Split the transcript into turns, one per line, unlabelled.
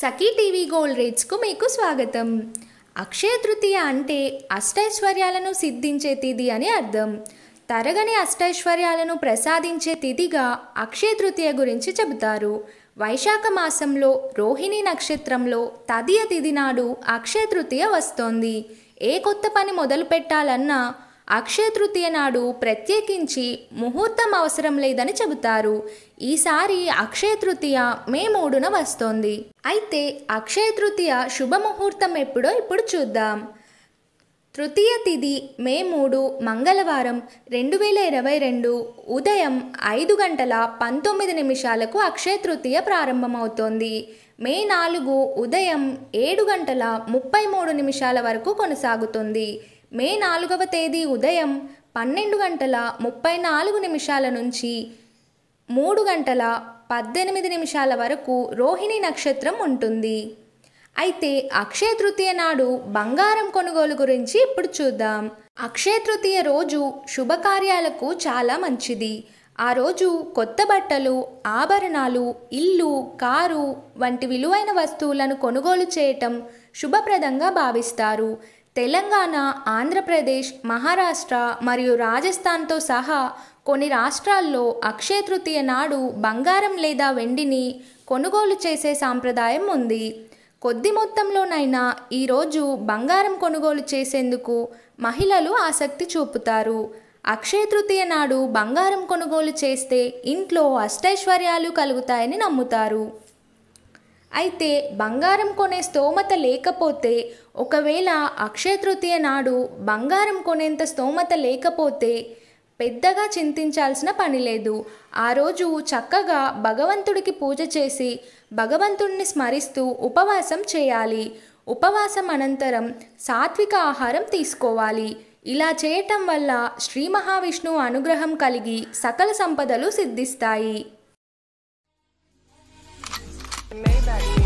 సఖీ TV gold రేట్స్కు మీకు స్వాగతం. అక్షయ తృతీయ అంటే అష్టైశ్వర్యాలను సిద్ధించే తిథి అని అర్థం. తరగని అష్టైశ్వర్యాలను ప్రసాదించే తిథిగా అక్షయ తృతీయ గురించి చెబుతారు. వైశాఖ మాసంలో రోహిణి నక్షత్రంలో తదియ తిథి నాడు అక్షయ తృతీయ వస్తోంది. ఏ కొత్త పని మొదలు పెట్టాలన్నా అక్షయ తృతీయ నాడు ప్రత్యేకించి ముహూర్తం అవసరం లేదని చెబుతారు. ఈసారి అక్షయ తృతీయ మే 3న వస్తోంది. అయితే అక్షయ తృతీయ శుభముహూర్తం ఎప్పుడో ఇప్పుడు చూద్దాం. తృతీయ తిథి మే 3 మంగళవారం 2022 ఉదయం 5:19 అక్షయ తృతీయ ప్రారంభమవుతోంది. మే 4 ఉదయం 7:33 వరకు కొనసాగుతుంది. మే 4వ తేదీ ఉదయం 12:34 నుంచి 3:18 వరకు రోహిణి నక్షత్రం ఉంటుంది. అయితే అక్షయ తృతీయ నాడు బంగారం కొనుగోలు గురించి ఇప్పుడు చూద్దాం. అక్షయ తృతీయ రోజు శుభకార్యాలకు చాలా మంచిది. ఆ రోజు కొత్త బట్టలు, ఆభరణాలు, ఇల్లు, కారు వంటి విలువైన వస్తువులను కొనుగోలు చేయటం శుభప్రదంగా భావిస్తారు. తెలంగాణ, ఆంధ్రప్రదేశ్, మహారాష్ట్ర మరియు రాజస్థాన్తో సహా కొన్ని రాష్ట్రాల్లో అక్షయ తృతీయ నాడు బంగారం లేదా వెండిని కొనుగోలు చేసే సాంప్రదాయం ఉంది. కొద్ది మొత్తంలోనైనా ఈరోజు బంగారం కొనుగోలు చేసేందుకు మహిళలు ఆసక్తి చూపుతారు. అక్షయ తృతీయ నాడు బంగారం కొనుగోలు చేస్తే ఇంట్లో అష్టైశ్వర్యాలు కలుగుతాయని నమ్ముతారు. అయితే బంగారం కొనే స్తోమత లేకపోతే, ఒకవేళ అక్షయ తృతీయ నాడు బంగారం కొనేంత స్తోమత లేకపోతే పెద్దగా చింతించాల్సిన పని లేదు. ఆ రోజు చక్కగా భగవంతుడికి పూజ చేసి భగవంతుడిని స్మరిస్తూ ఉపవాసం చేయాలి. ఉపవాసం అనంతరం సాత్విక ఆహారం తీసుకోవాలి. ఇలా చేయటం వల్ల శ్రీ మహావిష్ణువు అనుగ్రహం కలిగి సకల సంపదలు సిద్ధిస్తాయి.